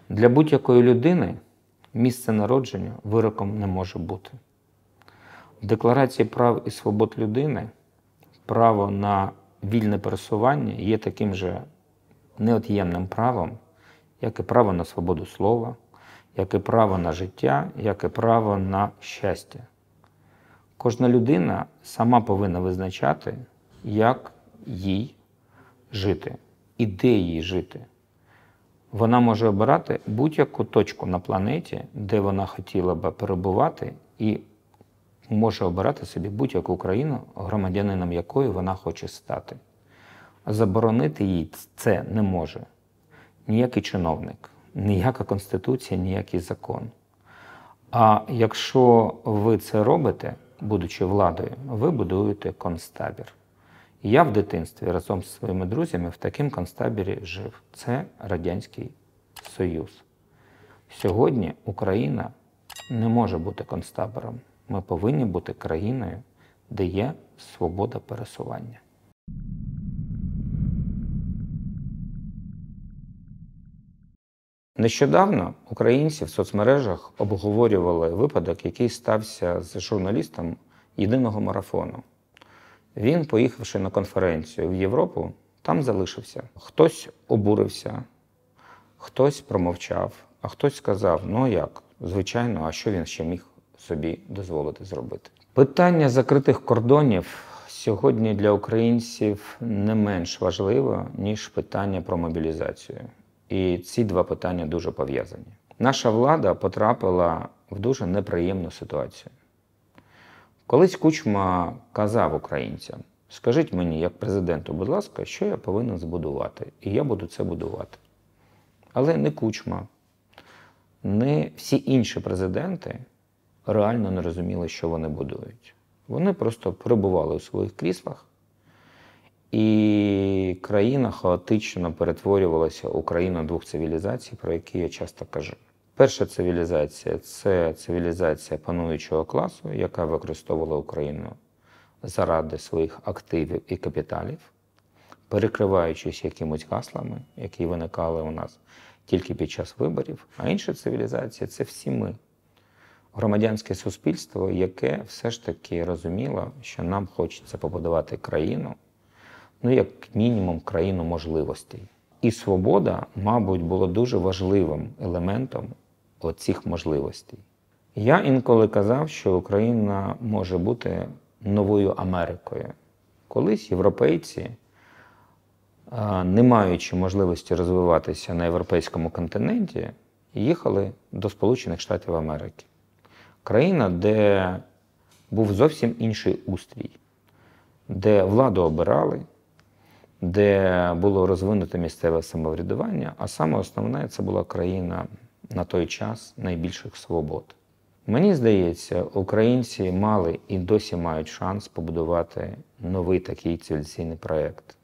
Для будь-якої людини місце народження вироком не може бути. В Декларації прав і свобод людини право на вільне пересування є таким же неот'ємним правом, як і право на свободу слова, як і право на життя, як і право на щастя. Кожна людина сама повинна визначати, як їй жити і де їй жити. Вона може обирати будь-яку точку на планеті, де вона хотіла б перебувати, і може обирати собі будь-яку країну, громадянином якої вона хоче стати. Заборонити їй це не може ніякий чиновник, ніяка конституція, ніякий закон. А якщо ви це робите, будучи владою, ви будуєте концтабір. Я в дитинстві разом зі своїми друзями в такому концтабірі жив. Це Радянський Союз. Сьогодні Україна не може бути концтабором. Ми повинні бути країною, де є свобода пересування. Нещодавно українці в соцмережах обговорювали випадок, який стався з журналістом єдиного марафону. Він, поїхавши на конференцію в Європу, там залишився. Хтось обурився, хтось промовчав, а хтось сказав, ну як, звичайно, а що він ще міг собі дозволити зробити. Питання закритих кордонів сьогодні для українців не менш важливо, ніж питання про мобілізацію. І ці два питання дуже пов'язані. Наша влада потрапила в дуже неприємну ситуацію. Колись Кучма казав українцям, скажіть мені, як президенту, будь ласка, що я повинен збудувати, і я буду це будувати. Але не Кучма, не всі інші президенти реально не розуміли, що вони будують. Вони просто перебували у своїх кріслах, і країна хаотично перетворювалася у країну двох цивілізацій, про які я часто кажу. Перша цивілізація – це цивілізація пануючого класу, яка використовувала Україну заради своїх активів і капіталів, перекриваючись якимось гаслами, які виникали у нас тільки під час виборів. А інша цивілізація – це всі ми. Громадянське суспільство, яке все ж таки розуміло, що нам хочеться побудувати країну, ну, як мінімум, країну можливостей. І свобода, мабуть, була дуже важливим елементом оцих можливостей. Я інколи казав, що Україна може бути новою Америкою. Колись європейці, не маючи можливості розвиватися на європейському континенті, їхали до Сполучених Штатів Америки. Країна, де був зовсім інший устрій, де владу обирали, де було розвинуто місцеве самоврядування, а саме основне – це була країна на той час найбільших свобод. Мені здається, українці мали і досі мають шанс побудувати новий такий цивілізаційний проєкт.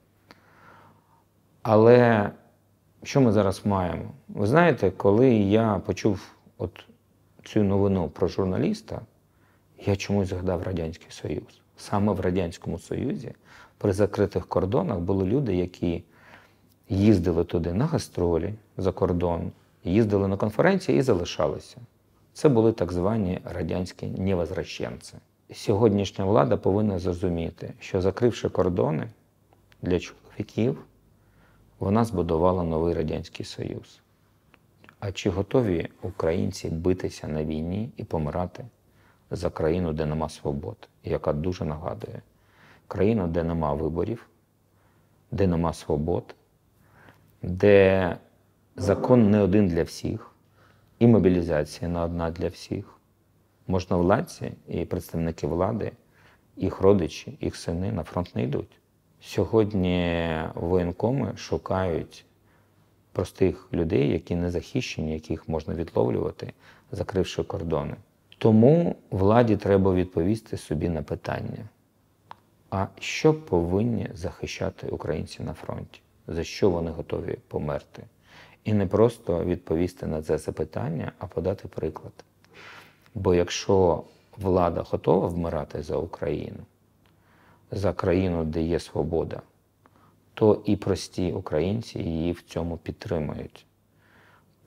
Але що ми зараз маємо? Ви знаєте, коли я почув цю новину про журналіста, я чомусь згадав Радянський Союз. Саме в Радянському Союзі при закритих кордонах були люди, які їздили туди на гастролі за кордон, їздили на конференції і залишалися. Це були так звані радянські невозвращенці. Сьогоднішня влада повинна зрозуміти, що закривши кордони для чоловіків, вона збудувала новий Радянський Союз. А чи готові українці битися на війні і помирати за країну, де нема свобод, яка дуже нагадує? Країну, де нема виборів, де нема свобод, де закон не один для всіх, і мобілізація не одна для всіх. Можновладці і представники влади, їх родичі, їх сини на фронт не йдуть. Сьогодні воєнкоми шукають простих людей, які не захищені, яких можна відловлювати, закривши кордони. Тому владі треба відповісти собі на питання. А що повинні захищати українці на фронті? За що вони готові померти? І не просто відповісти на це запитання, а подати приклад. Бо якщо влада готова вмирати за Україну, за країну, де є свобода, то і прості українці її в цьому підтримують.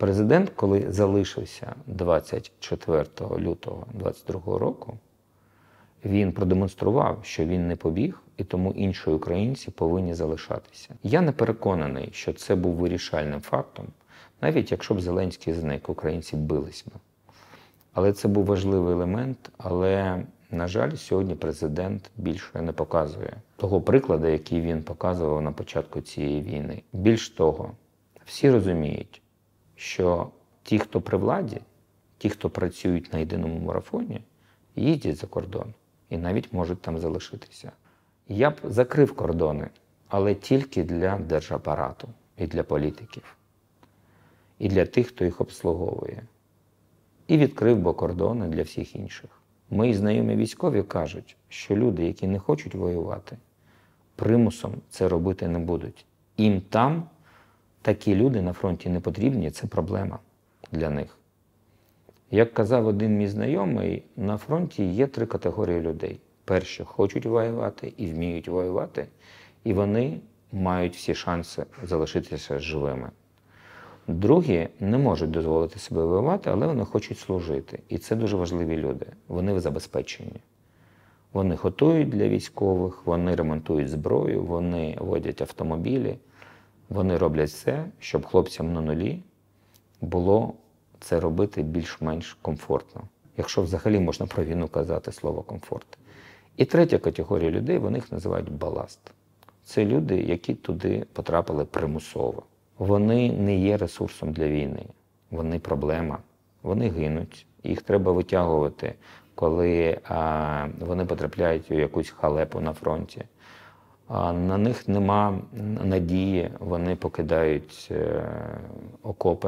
Президент, коли залишився 24 лютого 2022 року, він продемонстрував, що він не побіг, і тому інші українці повинні залишатися. Я не переконаний, що це був вирішальним фактом, навіть якщо б Зеленський зник, українці бились би. Але це був важливий елемент, але, на жаль, сьогодні президент більше не показує того прикладу, який він показував на початку цієї війни. Більш того, всі розуміють, що ті, хто при владі, ті, хто працюють на єдиному марафоні, їздять за кордон і навіть можуть там залишитися. Я б закрив кордони, але тільки для держапарату і для політиків, і для тих, хто їх обслуговує. І відкрив би кордони для всіх інших. Мої знайомі військові кажуть, що люди, які не хочуть воювати, примусом це робити не будуть. Їм там такі люди на фронті не потрібні, це проблема для них. Як казав один мій знайомий, на фронті є 3 категорії людей. Перші хочуть воювати і вміють воювати, і вони мають всі шанси залишитися живими. Другі не можуть дозволити себе воювати, але вони хочуть служити. І це дуже важливі люди. Вони в забезпеченні. Вони готують для військових, вони ремонтують зброю, вони водять автомобілі, вони роблять все, щоб хлопцям на нулі було це робити більш-менш комфортно. Якщо взагалі можна про війну казати слово «комфорт». І третя категорія людей, вони їх називають баласт. Це люди, які туди потрапили примусово. Вони не є ресурсом для війни, вони проблема, вони гинуть. Їх треба витягувати, коли вони потрапляють у якусь халепу на фронті. На них нема надії, вони покидають окопи.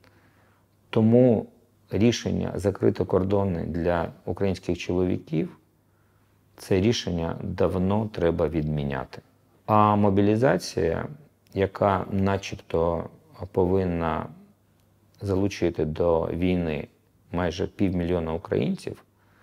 Тому рішення закрити кордони для українських чоловіків – це рішення давно треба відміняти. А мобілізація, яка начебто повинна залучити до війни майже 500 000 українців,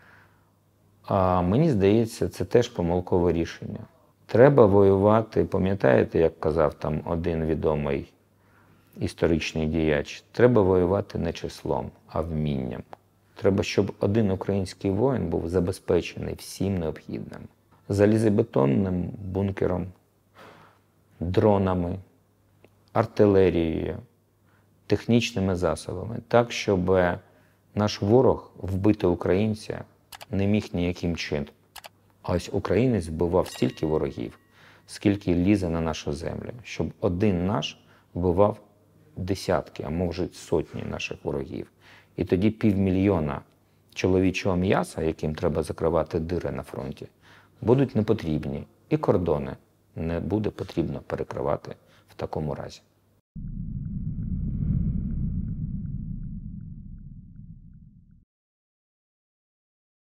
мені здається, це теж помилкове рішення. Треба воювати, пам'ятаєте, як казав там один відомий історичний діяч, треба воювати не числом, а вмінням. Треба, щоб один український воїн був забезпечений всім необхідним. Залізобетонним бункером, дронами, артилерією, технічними засобами. Так, щоб наш ворог вбити українця не міг ніяким чином. А ось українець вбивав стільки ворогів, скільки лізе на нашу землю, щоб один наш вбивав десятки, а може сотні наших ворогів. І тоді 500 000 чоловічого м'яса, яким треба закривати дири на фронті, будуть непотрібні. І кордони не буде потрібно перекривати в такому разі.